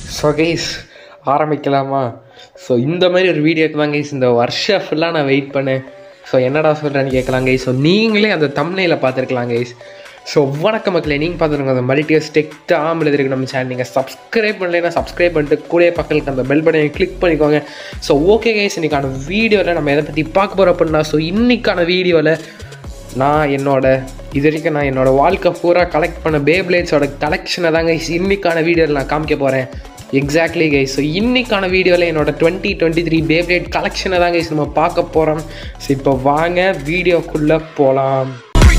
So guys ஆரம்பிக்கலாமா? So இந்த மாதிரி ஒரு வீடியோக்கு தான் கைஸ் இந்த வருஷம் ஃபுல்லாக நான் வெயிட் பண்ணேன். ஸோ என்னடா சொல்கிறேன்னு கேட்கலாம் கைஸ். ஸோ நீங்களே அந்த தம்ப்நெயிலை பார்த்துருக்கலாம் கைஸ். ஸோ வணக்க மக்களே, நீங்கள் பார்த்துருங்க அந்த மல்டியஸ் டெக் ஆம்பில் இருக்கு நம்ம சேனல். நீங்கள் சப்ஸ்கிரைப் பண்ணலைன்னா சப்ஸ்கிரைப் பண்ணிட்டு கூட பக்கத்துக்கு அந்த பெல் பட்டனை கிளிக் பண்ணிக்கோங்க. ஸோ ஓகே கைஸ், இன்றைக்கான வீடியோவில் நம்ம எதை பற்றி பார்க்க போகிறோம் அப்படின்னா, ஸோ இன்றைக்கான வீடியோவில் நான் இது வரைக்கும் நான் என்னோடய வாழ்க்கை பூரா கலெக்ட் பண்ண பேப்ளேட்ஸோட கலெக்ஷனை தாங்க இன்றைக்கான வீடியோவில் நான் காமிக்க போகிறேன். Exactly guys. ஸோ இன்றைக்கான வீடியோவில் என்னோட 2023 பேப்ளேட் கலெக்ஷனை தான் கைஸ் நம்ம பார்க்க போகிறோம். ஸோ இப்போ வாங்க வீடியோக்குள்ளே போகலாம்.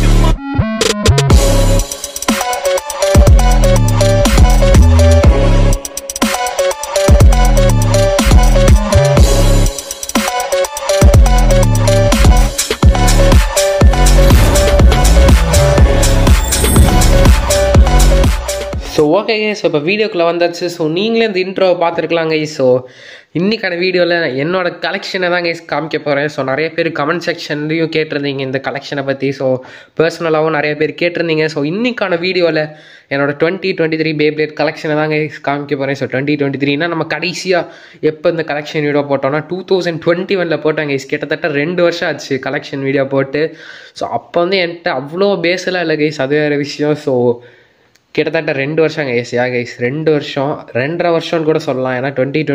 ஸோ ஓகே கைஸ், இப்போ வீடியோக்குள்ளே வந்தாச்சு. ஸோ நீங்களே இந்த இன்ட்ரோவை பார்த்துருக்கலாம் கைஸ். ஸோ இன்றைக்கான வீடியோவில் என்னோடய கலெக்ஷனை தான் கைஸ் காமிக்க போகிறேன். ஸோ நிறைய பேர் கமெண்ட் செக்ஷன்லேயும் கேட்டிருந்தீங்க இந்த கலெக்ஷனை பற்றி. ஸோ பர்சனலாகவும் நிறைய பேர் கேட்டிருந்தீங்க. ஸோ இன்றைக்கான வீடியோவில் என்னோட 2023 பேப்ளேட் கலெக்ஷனை தான் கைஸ் காமிக்க போகிறேன். ஸோ 2023னா நம்ம கடைசியாக எப்போ இந்த கலெக்ஷன் வீடியோ போட்டோம்னா 2021 போட்டோம் கைஸ். கிட்டத்தட்ட 2 வருஷம் ஆச்சு கலெக்ஷன் வீடியோ போட்டு. ஸோ அப்போ வந்து என்கிட்ட அவ்வளோ பேசலாம் இல்லை கைஸ், அது வேறு விஷயம். ஸோ கிட்டத்தட்ட 2 வருஷம் கைஸ். கைஸ் 2 வருஷம் 2.5 வருஷம்னு கூட சொல்லலாம். ஏன்னா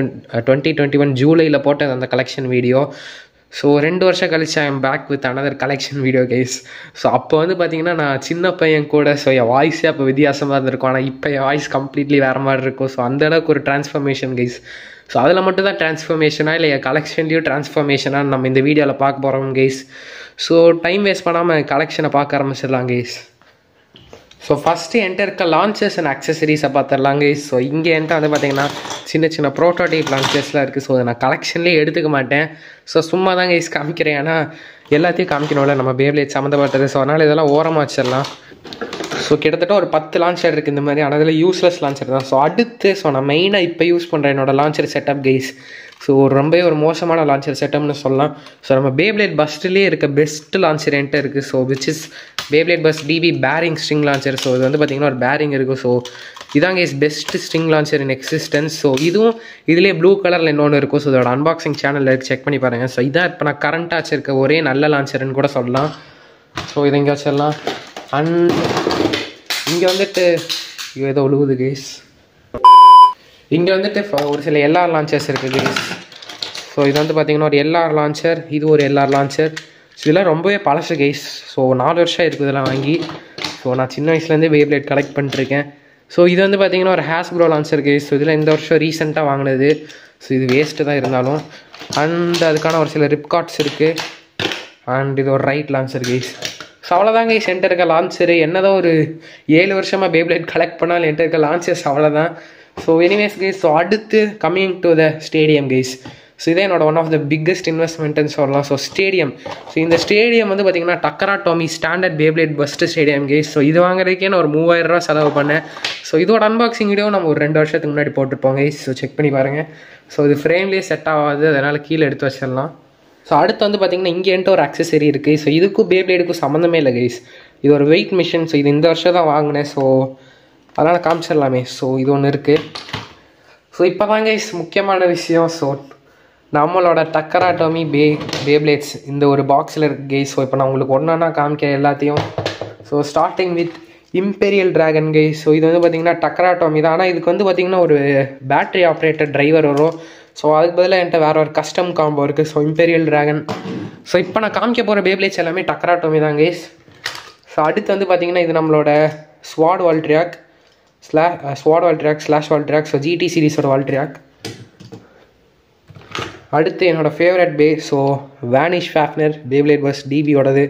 2021 ஜூலையில் போட்டது அந்த கலெக்ஷன் வீடியோ. ஸோ 2 வருஷம் கழிச்சு I am back with another collection video guys. So அப்போ வந்து பார்த்தீங்கன்னா நான் சின்ன பையன் கூட. ஸோ என் வாய்ஸே அப்போ வித்தியாசமாக இருந்திருக்கும். ஆனால் இப்போ என் வாய்ஸ் கம்ப்ளீட்லி வேறு மாதிரி இருக்கும். ஸோ அந்தளவுக்கு ஒரு டிரான்ஸ்ஃபர்மேஷன் கைஸ். ஸோ அதில் மட்டும் தான் டிரான்ஸ்ஃபர்மேஷனாக இல்லை என் கலெக்ஷன்லேயும் டிரான்ஸ்ஃபர்மேஷனாக நம்ம இந்த வீடியோவில் பார்க்க போகிறோம் கைஸ். ஸோ டைம் வேஸ்ட் பண்ணாமல் கலெக்ஷனை பார்க்க ஆரம்பிச்சிடலாம் கைஸ். ஸோ ஃபஸ்ட்டு என்கிட்ட இருக்க லான்ச்சர்ஸ் அண்ட் அக்சசரிஸை பார்த்துடலாம் கைஸ். ஸோ இங்கே என்கிட்ட வந்து பார்த்திங்கன்னா சின்ன ப்ரோட்டோடைப் லான்ச்சர்ஸ்லாம் இருக்குது. ஸோ அதை நான் கலெக்ஷன்லேயே எடுத்துக்க மாட்டேன். ஸோ சும்மா தான் கைஸ் காமிக்கிறேன். ஏன்னா எல்லாத்தையும் காமிக்கணும்ல நம்ம பேப்ளேட் சம்மந்தப்பட்டது. ஸோ அதனால் இதெல்லாம் ஓரமாக வச்சிடலாம். ஸோ கிட்டத்தட்ட ஒரு 10 லான்ச்சர் இருக்குது இந்த மாதிரி. ஆனால் அதில் யூஸ்லெஸ் லான்ச்சர் தான். ஸோ அடுத்து நான் மெயினாக இப்போ யூஸ் பண்ணுறேன் என்னோடய லான்ச்சர் செட்டப் கைஸ். ஸோ ரொம்பவே ஒரு மோசமான லான்ச்சர் செட்டப்னு சொல்லலாம். ஸோ நம்ம பேப்ளேட் பஸ்ட்லேயே இருக்க பெஸ்ட் லான்ச்சர் என்கிட்ட இருக்குது. So which is Beyblade burst DB bearing string launcher. So இது வந்து பார்த்திங்கன்னா ஒரு பேரிங் இருக்குது. ஸோ இதாங்க is best string launcher in existence. So இதுவும் இதுலேயே ப்ளூ கலரில் இன்னொன்று இருக்கும். ஸோ இதோட அன்பாக்சிங் சேனலில் செக் பண்ணி பாருங்கள். ஸோ இதான் இப்போ நான் கரண்ட்டாக வச்சுருக்க ஒரே நல்ல லான்ச்சர்னு கூட சொல்லலாம். ஸோ இதை இங்கே வச்சிடலாம். அண்ட் இங்கே வந்துட்டு ஏதோ ஒழுகுது கைஸ். இங்கே வந்துட்டு ஒரு சில எல்ஆர் லான்ச்சர்ஸ் இருக்குது கைஸ். ஸோ இது வந்து பார்த்திங்கன்னா ஒரு எல்ஆர் லான்ச்சர், இது ஒரு எல்ஆர் லான்ச்சர். ஸோ இதெல்லாம் ரொம்பவே பழசு கைஸ். ஸோ 4 வருஷம் இருக்குது இதெல்லாம் வாங்கி. ஸோ நான் சின்ன வயசுலேருந்தே பேப்ளேட் கலெக்ட் பண்ணிட்டுருக்கேன். ஸோ இது வந்து பார்த்திங்கன்னா ஒரு ஹாஸ்ப்ரோ லான்ச்சர் கைஸ். ஸோ இதில் இந்த வருஷம் ரீசெண்டாக வாங்கினது. ஸோ இது வேஸ்ட்டு தான் இருந்தாலும். அண்ட் அதுக்கான ஒரு சில ரிப்கார்ட்ஸ் இருக்குது. அண்ட் இது ஒரு ரைட் லான்ச்சர் கைஸ். ஸோ அவ்வளோதான் கைஸ் என்கிட்ட இருக்க லான்ச்சரு. என்னதான் ஒரு 7 வருஷமாக பேப்ளேட் கலெக்ட் பண்ணாலும் என்கிட்ட இருக்க லான்ச்சர்ஸ் அவ்வளோதான். ஸோ எனிவேஸ் கைஸ், ஸோ அடுத்து coming to the stadium guys. So இதே என்னோட ஒன் ஆஃப் த பிக்கஸ்ட் இன்வெஸ்ட்மெண்ட்னு சொல்லலாம். So stadium. ஸோ இந்த ஸ்டேடியம் வந்து பார்த்திங்கன்னா Takara Tomy standard Beyblade burst stadium guys. So இது வாங்குறதுக்கே நான் ஒரு 3000 ரூபா செலவு பண்ணேன். ஸோ இதோட அன்பாக்சிங் வீடியோ நம்ம ஒரு 2 வருஷத்துக்கு முன்னாடி போட்டுருப்போம் கைஸ். ஸோ செக் பண்ணி பாருங்கள். ஸோ இது ஃப்ரேம்லேயே செட் ஆகாது, அதனால் கீழே எடுத்து வச்சிடலாம். ஸோ அடுத்து வந்து பார்த்திங்கன்னா இங்கே என்கிட்ட ஒரு அக்சசரி இருக்குது. ஸோ இதுக்கும் பேப்ளேடுக்கும் சம்மந்தமே இல்லை கைஸ். இது ஒரு வெயிட் மிஷின். ஸோ இது இந்த வருஷம் தான் வாங்கினேன். ஸோ அதனால் காமிச்சிடலாமே. ஸோ இது ஒன்று இருக்குது. ஸோ இப்போ தான் கைஸ் முக்கியமான விஷயம். ஸோ நம்மளோட டக்கரா டோமி பேப்ளேட்ஸ் இந்த ஒரு பாக்ஸில் இருக்குது கைஸ். ஸோ இப்போ நான் உங்களுக்கு ஒன்றா காமிக்கிறேன் எல்லாத்தையும். So starting with imperial dragon guys. So இது வந்து பார்த்திங்கன்னா டக்கரா டோமி தான். ஆனால் இதுக்கு வந்து பார்த்திங்கன்னா ஒரு பேட்ரி ஆப்ரேட்டட் டிரைவர் வரும். ஸோ அதுக்கு பதிலாக என்கிட்ட வேறு ஒரு கஸ்டம் காம்போ இருக்குது. So imperial dragon. ஸோ இப்போ நான் காமிக்க போகிற பேப்ளேட்ஸ் எல்லாமே டக்கரா டோமி தான் கைஸ். ஸோ அடுத்து வந்து பார்த்திங்கன்னா இது நம்மளோட ஸ்வாட் Valtryek slash Valtryek. So GT சீரிஸோட வால்ட்ரியாக். அடுத்து என்னோடய favourite so vanish Fafnir Beyblade burst டிபியோடது.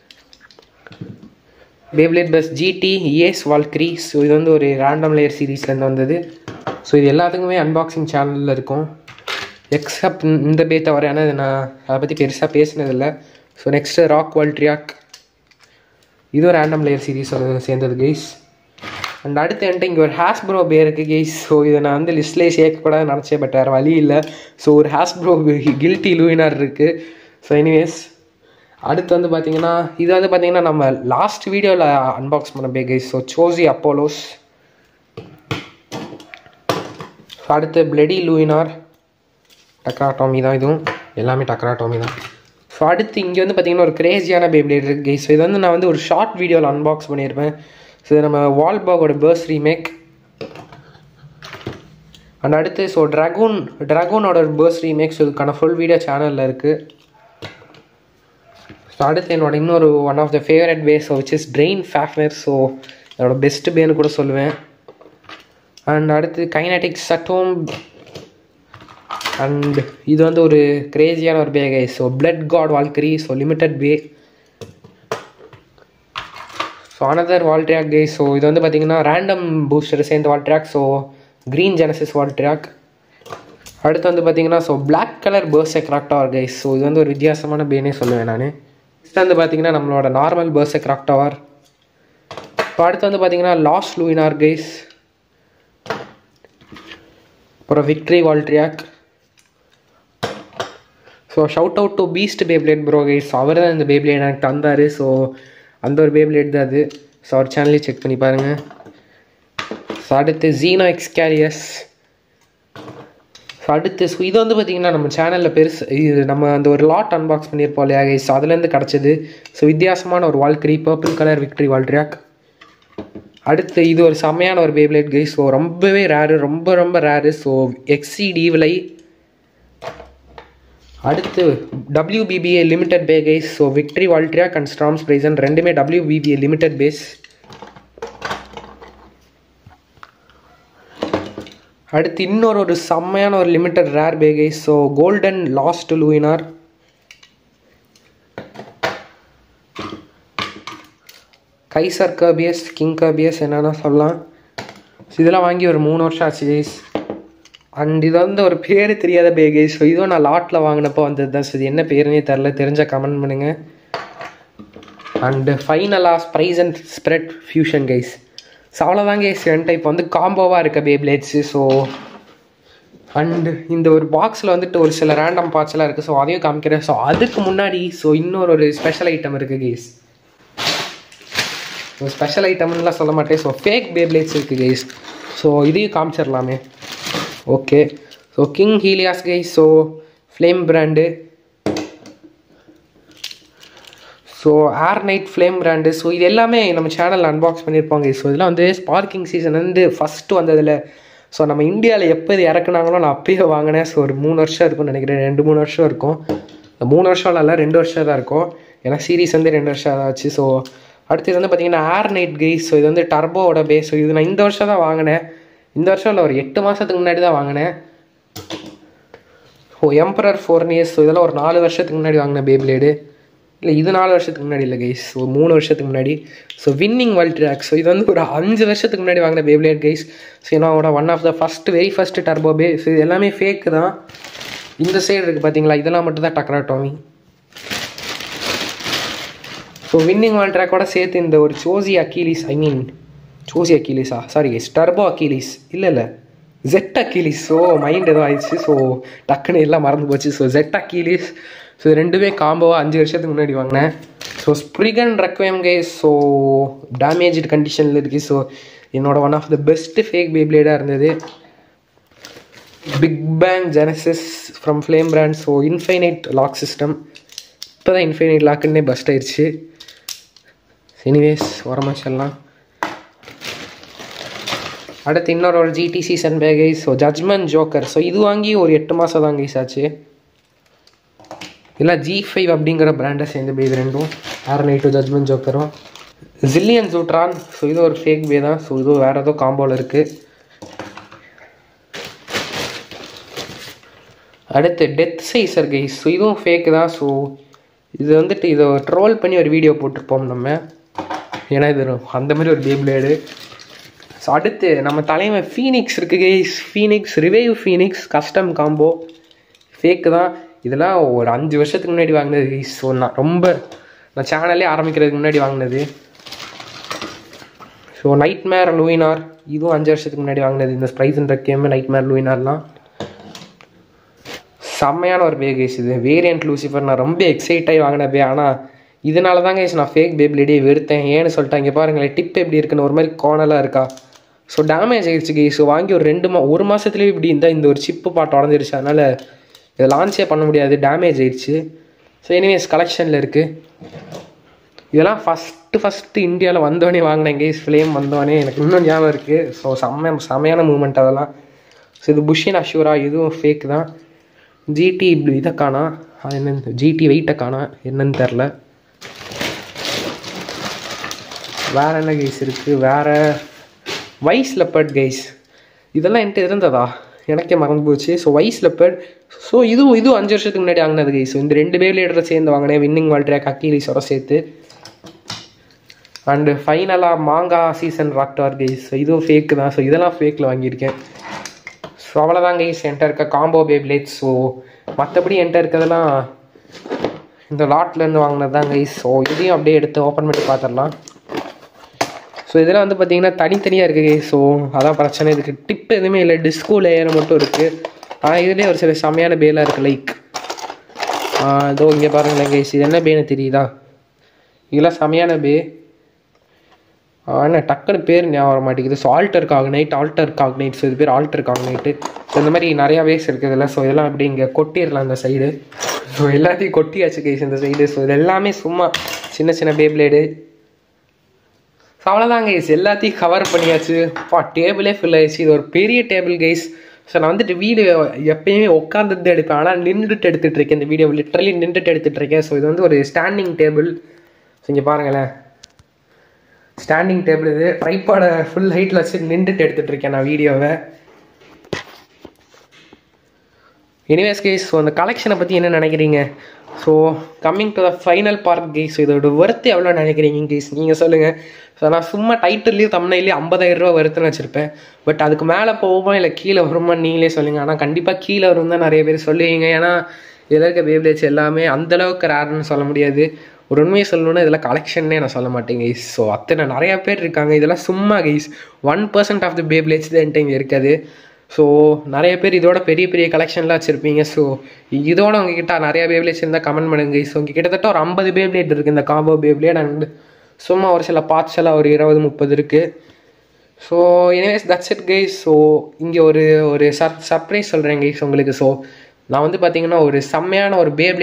Beyblade burst GT ace Valkyrie. So இது வந்து ஒரு ரேண்டம் லேயர் சீரீஸ்லேருந்து வந்தது. ஸோ இது எல்லாத்துக்குமே அன்பாக்சிங் சேனலில் இருக்கும் எக்ஸப்ட் இந்த பே தவிர. ஏன்னா நான் அதை பற்றி பெருசாக பேசினதில்லை. So next rock Valtryek. இதுவும் ரேண்டம் லேயர் சீரீஸோட சேர்ந்தது கைஸ். அண்ட் அடுத்து என்கிட்ட இங்கே ஒரு ஹாஸ்ப்ரோ பே இருக்குது கைஸ். ஸோ இதை நான் வந்து லிஸ்ட்லேயே சேர்க்கக்கூடாதுன்னு நினச்சேன், பட் வேறு வழி இல்லை. ஸோ ஒரு ஹாஸ்ப்ரோ கில்ட்டி லூயினார் இருக்குது. ஸோ எனிவேஸ் அடுத்து வந்து பார்த்திங்கன்னா இது வந்து பார்த்திங்கன்னா நம்ம லாஸ்ட் வீடியோவில் அன்பாக்ஸ் பண்ண bey guys. So Cho Z Apollos. அடுத்து பிளடி லூயினார் டக்ராடாமி தான், இதுவும் எல்லாமே டக்ராடாமி தான். ஸோ அடுத்து இங்கே வந்து பார்த்திங்கன்னா ஒரு கிரேஸியான பேப்ளேட் இருக்குது கைஸ். ஸோ இது வந்து நான் வந்து ஒரு ஷார்ட் வீடியோவில் அன்பாக்ஸ் பண்ணியிருப்பேன். ஸோ இது நம்ம வால்பாகோட பர்ஸ் ரீமேக். அண்ட் அடுத்து ஸோ ட்ராகூனோட பர்ஸ் ரீமேக். ஸோ இதுக்கான ஃபுல் வீடியோ சேனலில் இருக்குது. ஸோ அடுத்து என்னோட இன்னொரு one of the favourite bey, so which is drain Fafnir. So என்னோட பெஸ்ட் பேன்னு கூட சொல்லுவேன். அண்ட் அடுத்து கைனடிக்ஸ் அட்டோம். அண்ட் இது வந்து ஒரு கிரேஸியான ஒரு bey guys. So blood god Valkyrie. So limited bey. So another Valtryek guys. So இது வந்து பார்த்திங்கன்னா ரேண்டம் பூஸ்டர் சேர்ந்த Valtryek. So green Genesis Valtryek. அடுத்து வந்து பார்த்திங்கன்னா so black colour berserk Roktavor guys. So இது வந்து ஒரு வித்தியாசமான பேனே சொல்லுவேன் நான். நெக்ஸ்ட் வந்து பார்த்திங்கன்னா நம்மளோட நார்மல் பர்செக் ராக்டவர். இப்போ அடுத்து வந்து பார்த்திங்கன்னா லாஸ்ட் லூயினார் கைஸ். அப்புறம் victory Valtryek. So shout out to beast Beyblade bro guys. அவர் தான் இந்த பேப்ளேட் எனக்கு தந்தார். ஸோ அந்த ஒரு பேப்ளேட் தான் அது. ஸோ அவர் சேனல்லே செக் பண்ணி பாருங்கள். ஸோ அடுத்து ஜீனோ எக்ஸ்கேரியஸ். ஸோ அடுத்து ஸோ இது வந்து பார்த்திங்கன்னா நம்ம சேனலில் பெருசு இது நம்ம அந்த ஒரு லாட் அன்பாக்ஸ் பண்ணியிருப்போம் இல்லையா கைஸ். ஸோ அதுலேருந்து கிடச்சிது. ஸோ வித்தியாசமான ஒரு Valkyrie purple colour victory Valtryek. அடுத்து இது ஒரு செம்மையான ஒரு பேப்ளேட் கைஸ். ஸோ ரொம்பவே ரேரு, ரொம்ப ரேரு. ஸோ எக்ஸீட் ஈவிலை. அடுத்து WBBA limited bey guys. So victory Valtryek and storm Spriggan ரெண்டுமே WBBA லிமிட்டட் பேஸ். அடுத்து இன்னொரு செம்மையான ஒரு limited rare bey guys. So golden lost Luinor. Kaiser Kerbeus, king Kerbeus என்னென்னா சொல்லலாம். ஸோ இதெல்லாம் வாங்கி ஒரு 3 வருஷம் ஆச்சு கைஸ். அண்ட் இது வந்து ஒரு பேர் தெரியாத பே கைஸ். ஸோ இதுவும் நான் லாட்டில் வாங்கினப்போ வந்தது தான். ஸோ இது என்ன பேருன்னே தெரில, தெரிஞ்சால் கமெண்ட் பண்ணுங்கள். அண்டு ஃபைனலாக surprise and spread fusion guys. So அவ்வளோதான் கைஸ் என்கிட்ட இப்போ வந்து காம்போவாக இருக்க பேப்ளேட்ஸு. ஸோ அண்டு இந்த ஒரு பாக்ஸில் வந்துட்டு ஒரு சில ரேண்டம் பார்ட்ஸ்லாம் இருக்குது. ஸோ அதையும் காமிக்கிறேன். ஸோ அதுக்கு முன்னாடி ஸோ இன்னொரு ஸ்பெஷல் ஐட்டம் இருக்குது கைஸ். ஸோ ஸ்பெஷல் ஐட்டம்லாம் சொல்ல மாட்டேன். ஸோ ஃபேக் பேப்ளேட்ஸ் இருக்குது கைஸ். ஸோ இதையும் காமிச்சிடலாமே. Okay. So king Helios guys. So flame brand. So air knight flame brand. So இது எல்லாமே நம்ம சேனலில் அன்பாக்ஸ் பண்ணியிருப்பாங்க கைஸ். ஸோ இதெல்லாம் வந்து ஸ்பார்க்கிங் சீசன் வந்து ஃபஸ்ட்டு வந்ததில். ஸோ நம்ம இந்தியாவில் எப்போ இது இறக்குனாங்களோ நான் அப்பயே வாங்கினேன். ஸோ ஒரு 3 வருஷம் இருக்கும்னு நினைக்கிறேன். 2-3 வருஷம் இருக்கும். 3 வருஷம் இல்லை 2 வருஷம் தான் இருக்கும். ஏன்னா சீரீஸ் வந்து 2 வருஷம் ஆச்சு. ஸோ அடுத்து இது வந்து பார்த்திங்கன்னா ஏர் நைட் கைஸ். ஸோ இது வந்து டர்போவோட பேஸ். ஸோ இது நான் இந்த வருஷம் தான் வாங்கினேன். இந்த வருஷம் இல்லை ஒரு 8 மாதத்துக்கு முன்னாடி தான் வாங்கினேன். ஓ எம்பரர் ஃபோர்னியஸ். ஸோ இதெல்லாம் ஒரு 4 வருஷத்துக்கு முன்னாடி வாங்கின பேப்ளேடு. இல்லை இது 4 வருஷத்துக்கு முன்னாடி இல்லை கைஸ். ஸோ 3 வருஷத்துக்கு முன்னாடி. So winning Valtryek. So இது வந்து ஒரு 5 வருஷத்துக்கு முன்னாடி வாங்கின பேப்ளேட் கைஸ். ஸோ என்னோட one of the very first turbo bey. So இது எல்லாமே ஃபேக்கு தான். இந்த சைடு இருக்குது பார்த்தீங்களா, இதெல்லாம் மட்டும் தான் டக்ராடாமி. ஸோ வின்னிங் வால் ட்ராக்கோட சேர்த்து இந்த ஒரு சோசி அக்கீலிஸா சாரி கைஸ், டர்போ அக்கீலிஸ் இல்லை ஜெட் அக்கீலிஸ். ஸோ மைண்ட் ஏதோ ஆயிடுச்சு. ஸோ டக்குன்னு எல்லாம் மறந்து போச்சு. So jet அக்கீலிஸ். ஸோ ரெண்டுமே காம்போவாக 5 வருஷத்துக்கு முன்னாடி வாங்கினேன். So Spriggan requiem guys. So damaged கண்டிஷனில் இருக்குது. ஸோ என்னோட one of the best fake பேப்ளேடாக இருந்தது. Big bang Genesis from flame brand. So infinite lock system. இப்போ தான் இன்ஃபைனைட் லாக்குன்னே பஸ்ட் ஆயிடுச்சு. எனிவேஸ் வரமாச்செல்லாம். அடுத்து இன்னொரு ஒரு GT season bey guys. So judgement joker. So இது வாங்கி ஒரு 8 மாதம் தான் கைஸ் ஆச்சு. இல்லை G5 அப்படிங்கிற பிராண்டை சேர்ந்து பே. இது ரெண்டும் ஏர் நைட்டும் ஜட்ஜ்மெண்ட் ஜோக்கரும். ஜில்லியன் ஜூட்ரான். ஸோ இது ஒரு ஃபேக் பே தான். ஸோ இது வேறு ஏதோ காம்போவில் இருக்குது. அடுத்து டெத் சைசர் கைஸ். ஸோ இதுவும் ஃபேக்கு தான். ஸோ இது வந்துட்டு இதை ட்ரோல் பண்ணி ஒரு வீடியோ போட்டிருப்போம் நம்ம. ஏன்னா இது அந்த மாதிரி ஒரு பேப்ளேடு. ஸோ அடுத்து நம்ம தலைமை ஃபீனிக்ஸ் இருக்குது guys. Phoenix revive phoenix custom combo. Fake தான். இதெல்லாம் ஒரு 5 வருஷத்துக்கு முன்னாடி வாங்கினது கைஸ். ஸோ நான் சேனலே ஆரம்பிக்கிறதுக்கு முன்னாடி வாங்கினது. So nightmare Luinor. இதுவும் 5 வருஷத்துக்கு முன்னாடி வாங்கினது. இந்த ஸ்ப்ரைஸ் கேம் நைட்மேர் லூயினார்லாம் செம்மையான ஒரு பே கைஸ். இது வேரியன்ட் லூசிஃபர். நான் ரொம்ப எக்ஸைட் ஆகி வாங்கின பே. ஆனால் இதனால தான் கைஸ் நான் ஃபேக் பேப்ளேடே வெறுத்தேன். ஏன்னு சொல்லிட்டேன். இங்கே பாருங்களேன் டிப் எப்படி இருக்குன்னு ஒரு மாதிரி கோணலாக இருக்கா. ஸோ டேமேஜ் ஆகிடுச்சு கைஸ். ஸோ வாங்கி ஒரு ஒரு மாதத்துலேயே இப்படி இந்த ஒரு சிப்பு பாட்டு உடஞ்சிருச்சு. அதனால் இதை லான்ச்சே பண்ண முடியாது, டேமேஜ் ஆகிடுச்சு. ஸோ எனிவேஸ் கலெக்ஷனில் இருக்குது. இதெல்லாம் ஃபஸ்ட்டு இந்தியாவில் வந்தோடனே வாங்கினேன் கைஸ். ஃப்ளேம் வந்தோடனே எனக்கு இன்னும் ஞாபகம் இருக்குது. ஸோ செம்மையான மூமெண்ட் அதெல்லாம். ஸோ இது புஷின் அஷூரா, இதுவும் ஃபேக் தான். ஜிடி இப்படி இதை காணா, அது என்னன்னு ஜிடி வெயிட்டை காணா, என்னன்னு தெரில. வேறு என்ன கைஸ் இருக்குது? வேறு வைஸ் லெப்பர்ட் கைஸ். இதெல்லாம் என்கிட்ட இருந்ததா எனக்கே மறந்து போச்சு. So wise leopard. ஸோ இதுவும் 5 வருஷத்துக்கு முன்னாடி வாங்கினது கைஸ். இந்த 2 பேப்லேடரை சேர்ந்து வாங்கினேன், வின்னிங் வேர்ல்ட் ட்ராக் அக்கீலிஸோட சேர்த்து. அண்டு ஃபைனலாக manga season Roktavor guys. So இதுவும் ஃபேக்கு தான். ஸோ இதெல்லாம் ஃபேக்கில் வாங்கியிருக்கேன். ஸோ அவ்வளோதான் கைஸ் என்கிட்ட இருக்க காம்போ பேப்லேட்ஸ். ஸோ மற்றபடி என்கிட்ட இருக்கிறதெல்லாம் இந்த லாட்லேருந்து வாங்கினது தான் கைஸ். ஸோ இதையும் அப்படியே எடுத்து ஓப்பன் பண்ணி பார்த்துடலாம். ஸோ இதெல்லாம் வந்து பார்த்திங்கன்னா தனித்தனியாக இருக்குது கைஸ். ஸோ அதான் பிரச்சனை. இதுக்கு டிப் எதுவுமே இல்லை, டிஸ்கோ லேயர் மட்டும் இருக்குது. ஆனால் இதுலேயே ஒரு சில செம்மையான பேலாக இருக்குது. லைக் இதோ இங்கே பாருங்களேன் கைஸ், இது என்ன பேன்னு தெரியுதா? இதெல்லாம் செம்மையான பே. ஆனால் டக்குன்னு பேர் ஞாபகம் வர மாட்டேங்குது. So alter காக்னைட். ஸோ இது பேர் ஆல்டர் காக்னைட்டு. ஸோ இந்த மாதிரி நிறையா வேஸ் இருக்குது இதில். ஸோ இதெல்லாம் அப்படி இங்கே கொட்டிடலாம் இந்த சைடு. ஸோ எல்லாத்தையும் கொட்டியாச்சு கைஸ் இந்த சைடு. ஸோ இது எல்லாமே சும்மா சின்ன பேப்லேடு. ஸோ அவ்வளோதான் கைஸ், எல்லாத்தையும் கவர் பண்ணியாச்சு. டேபிளே ஃபில் ஆயிடுச்சு. இது ஒரு பெரிய டேபிள் கைஸ். ஸோ நான் வந்துட்டு வீடியோ எப்பயுமே உட்காந்துட்டு எடுப்பேன், ஆனால் நின்றுட்டு எடுத்துகிட்டு இருக்கேன். இந்த வீடியோ லிட்ரலி நின்றுட்டு எடுத்துகிட்டு இருக்கேன். ஸோ இது வந்து ஒரு ஸ்டாண்டிங் டேபிள். ஸோ இங்கே பாருங்களேன், ஸ்டாண்டிங் டேபிள். இது ட்ரைபாடை ஃபுல் ஹைட்டில் வச்சு நின்றுட்டு எடுத்துகிட்டு இருக்கேன் நான் வீடியோவை. எனிவேஸ் கைஸ், ஸோ அந்த கலெக்ஷனை பற்றி என்ன நினைக்கிறீங்க? So coming to the final part guys. So இதோட ஒர்த்து எவ்வளோ நினைக்கிறீங்க கைஸ், நீங்கள் சொல்லுங்கள். ஸோ நான் சும்மா டைட்டில்லையும் தம்ப்நெயிலையும் 50,000 ரூபா வருதுன்னு வச்சுருப்பேன். பட் அதுக்கு மேலே போகுமா இல்லை கீழே வருமா நீங்களே சொல்லுங்கள். ஆனால் கண்டிப்பாக கீழே வரும் தான் நிறைய பேர் சொல்லுவீங்க. ஏன்னா இதில் இருக்க பேப்லேட்ஸ் எல்லாமே அந்தளவுக்கு ரேர்னு சொல்ல முடியாது. ஒரு உண்மையை சொல்லணுன்னா இதில் கலெக்ஷன்னே நான் சொல்ல மாட்டேன் கைஸ். ஸோ அத்தனை நிறையா பேர் இருக்காங்க. இதெல்லாம் சும்மா கைஸ் 1% ஆஃப் த பேப்லேட்ஸ் தான் என்கிட்ட இங்கே இருக்காது. ஸோ நிறைய பேர் இதோட பெரிய கலெக்ஷன்லாம் வச்சுருப்பீங்க. ஸோ இதோட உங்ககிட்ட நிறையா பேப்லேட்ஸ் இருந்தால் கமெண்ட் பண்ணுங்க கைஸ். ஸோ கிட்டத்தட்ட ஒரு 50 பேப்லேட் இருக்குது இந்த காம்போ பேப்லேட். அண்ட் சும்மா ஒரு சில பார்ட்ஸ் எல்லாம் ஒரு 20-30 இருக்குது. So anyways that's it guys. So இங்கே ஒரு சர்ப்ரைஸ் சொல்கிறேன் கைஸ் உங்களுக்கு. ஸோ நான் வந்து பார்த்தீங்கன்னா ஒரு செம்மையான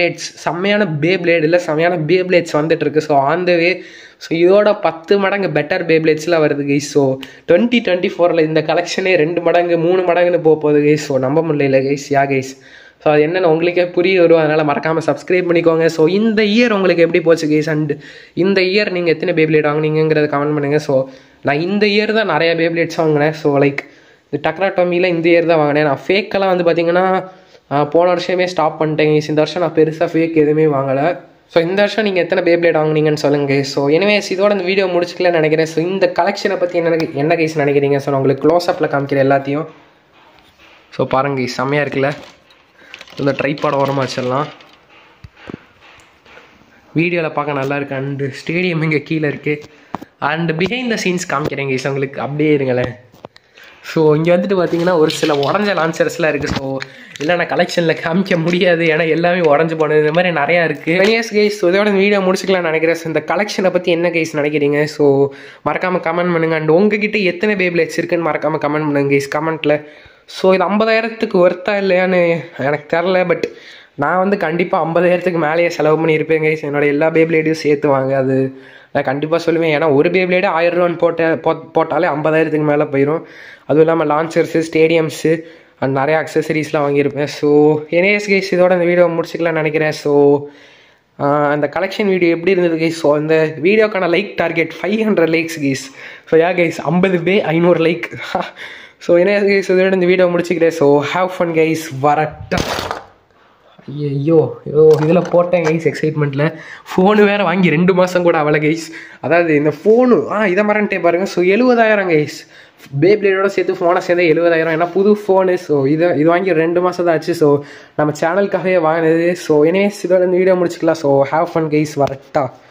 பேப்லேட்ஸ் வந்துட்டுருக்கு. So on the way. So இதோட 10 மடங்கு பெட்டர் பேப்லேட்ஸ்லாம் வருது கைஸ். ஸோ 2024 இந்த கலெக்ஷனே 2 மடங்கு 3 மடங்குன்னு போகுது கைஸ். ஸோ நம்ப முடியல கைஸ். கைஸ் ஸோ அது என்னென்னு உங்களுக்கே புரிய வரும். அதனால் மறக்காமல் சப்ஸ்கிரைப் பண்ணிக்கோங்க. ஸோ இந்த இயர் உங்களுக்கு எப்படி போச்சு கைஸ்? அண்ட் இந்த இயர் நீங்கள் எத்தனை பேப்லேட் வாங்கினீங்கிறத கமெண்ட் பண்ணுங்கள். ஸோ நான் இந்த இயர் தான் நிறையா பேப்லேட்ஸ் வாங்கினேன். ஸோ லைக் இந்த டக்ராட்டோமியில் இந்த இயர் தான் வாங்கினேன். நான் ஃபேக்கெல்லாம் வந்து பார்த்தீங்கன்னா போன வருஷமே ஸ்டாப் பண்ணிட்டேங்க. இந்த வருஷம் நான் பெருசாக ஃபேக் எதுவுமே வாங்கலை. ஸோ இந்த வருஷம் நீங்கள் எத்தனை பேப்லேட் வாங்கினீங்கன்னு சொல்லுங்கள். ஸோ எனிவேஸ் இதோட இந்த வீடியோ முடிச்சுக்கலன்னு நினைக்கிறேன். ஸோ இந்த கலெக்ஷனை பற்றி என்ன கைஸ் நினைக்கிறீங்க? ஸோ நான் உங்களுக்கு க்ளோஸ்அப்பில் காமிக்கிறேன் எல்லாத்தையும். ஸோ பாருங்க கைஸ், செம்மையாக இருக்குல்ல? இந்த ட்ரைபாட ஓரமாக வச்சிடலாம். வீடியோவில் பார்க்க நல்லா இருக்குது. அண்டு ஸ்டேடியம் இங்கே கீழே இருக்குது. அண்டு பிஹைண்ட் த சீன்ஸ் காமிக்கிறேன் கைஸ் உங்களுக்கு. அப்படியே இருங்களேன். ஸோ இங்கே வந்துட்டு பார்த்தீங்கன்னா ஒரு சில உடஞ்ச லான்ச்சர்ஸ்லாம் இருக்குது. ஸோ இல்லை நான் கலெக்ஷனில் காமிக்க முடியாது, ஏன்னா எல்லாமே உடஞ்சி போனது. இந்த மாதிரி நிறையா இருக்குது. எஸ் கைஸ், ஸோ இதோட இந்த வீடியோ முடிச்சுக்கலாம்னு நினைக்கிறேன். ஸோ இந்த கலெக்ஷனை பற்றி என்ன கைஸ் நினைக்கிறீங்க? ஸோ மறக்காமல் கமெண்ட் பண்ணுங்கள். அண்ட் உங்ககிட்ட எத்தனை பேப்லேட்ஸ் இருக்குன்னு மறக்காமல் கமெண்ட் பண்ணுங்க கைஸ் கமெண்ட்டில். ஸோ இது 50,000க்கு ஒர்த்தா இல்லையான்னு எனக்கு தெரில. பட் நான் வந்து கண்டிப்பாக 50,000க்கு மேலேயே செலவு பண்ணியிருப்பேன் கைஸ். என்னோடய எல்லா பேப்லேட்டையும் சேர்த்து வாங்க. அது நான் கண்டிப்பாக சொல்லுவேன். ஏன்னா ஒரு பேப்லேடு 1000 ரூபான்னு போட்டாலே 50,000க்கு மேலே போயிடும். அதுவும் இல்லாமல் லான்ச்சர்ஸு, ஸ்டேடியம்ஸு அண்ட் நிறைய அக்சசரிஸ்லாம் வாங்கியிருப்பேன். ஸோ எனிவேஸ் கைஸ், இதோட இந்த வீடியோ முடிச்சுக்கலாம்னு நினைக்கிறேன். ஸோ அந்த கலெக்ஷன் வீடியோ எப்படி இருந்தது கைஸ்? ஸோ அந்த வீடியோக்கான like target 500 likes guys. So guys 50 bey 500 like. So என்ன கைஸ், இதோட இந்த வீடியோ முடிச்சுக்கிறேன். So have fun guys. வரட்டா. ஐயோ இதில் போட்டேன் கைஸ் எக்ஸைட்மெண்ட்டில். ஃபோனு வேறு வாங்கி 2 மாதம் கூட அவளை கைஸ். அதாவது இந்த ஃபோனு இதை மறந்துட்டே பாருங்கள். So 70,000 guys. பேப்லேடோட சேர்த்து ஃபோனை சேர்ந்து 70,000. ஏன்னா புது ஃபோனு. ஸோ இது வாங்கி 2 மாதம் தான் ஆச்சு. ஸோ நம்ம சேனலுக்காகவே வாங்கினது. ஸோ எனிவேஸ் இதோட இந்த வீடியோ முடிச்சுக்கலாம். So have fun guys. வரட்டா.